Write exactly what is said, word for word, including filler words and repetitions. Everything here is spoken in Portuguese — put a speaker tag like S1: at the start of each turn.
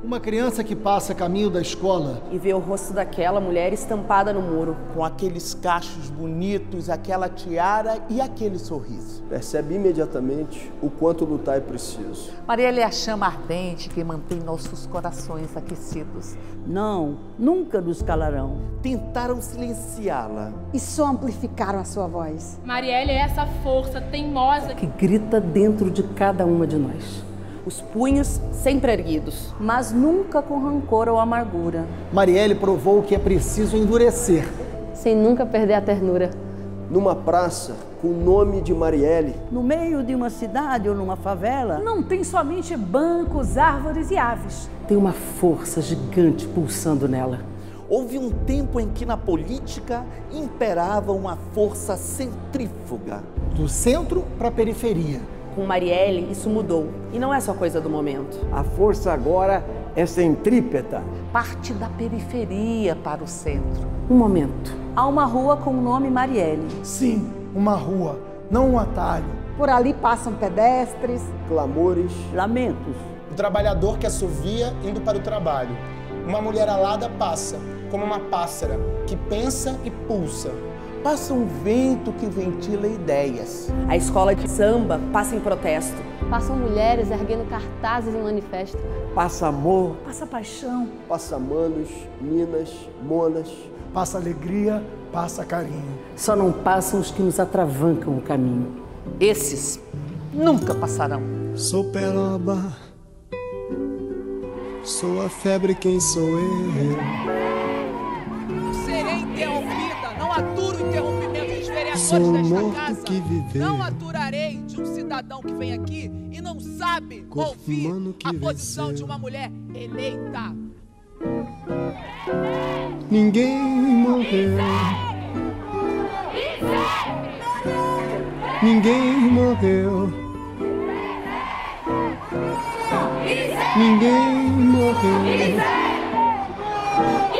S1: Uma criança que passa caminho da escola
S2: e vê o rosto daquela mulher estampada no muro,
S3: com aqueles cachos bonitos, aquela tiara e aquele sorriso.
S4: Percebe imediatamente o quanto lutar é preciso.
S5: Marielle é a chama ardente que mantém nossos corações aquecidos.
S6: Não, nunca nos calarão.
S3: Tentaram silenciá-la
S7: e só amplificaram a sua voz.
S8: Marielle é essa força teimosa
S2: que grita dentro de cada uma de nós. Os punhos sempre erguidos, mas nunca com rancor ou amargura.
S1: Marielle provou que é preciso endurecer,
S9: sem nunca perder a ternura.
S4: Numa praça com o nome de Marielle,
S6: no meio de uma cidade ou numa favela,
S10: não tem somente bancos, árvores e aves.
S2: Tem uma força gigante pulsando nela.
S3: Houve um tempo em que na política imperava uma força centrífuga.
S1: Do centro para a periferia.
S2: Com Marielle, isso mudou. E não é só coisa do momento.
S11: A força agora é centrípeta.
S5: Parte da periferia para o centro.
S2: Um momento. Há uma rua com o nome Marielle.
S1: Sim, uma rua, não um atalho.
S7: Por ali passam pedestres,
S4: clamores,
S6: lamentos.
S12: O trabalhador que assovia indo para o trabalho. Uma mulher alada passa, como uma pássara, que pensa e pulsa.
S3: Passa um vento que ventila ideias.
S2: A escola de samba passa em protesto.
S9: Passam mulheres erguendo cartazes em manifesto.
S11: Passa amor.
S10: Passa paixão.
S4: Passa manos, minas, monas.
S1: Passa alegria, passa carinho.
S2: Só não passam os que nos atravancam o caminho.
S5: Esses nunca passarão.
S13: Sou peroba, sou a febre, quem sou eu?
S14: Serei interrompida, não aturo o interrompimento dos vereadores
S13: sou
S14: desta casa.
S13: Que viveu.
S14: Não aturarei de um cidadão que vem aqui e não sabe
S13: Corpo
S14: ouvir a posição
S13: venceu.
S14: de uma mulher eleita.
S13: Ninguém morreu. Ninguém morreu. Ninguém morreu.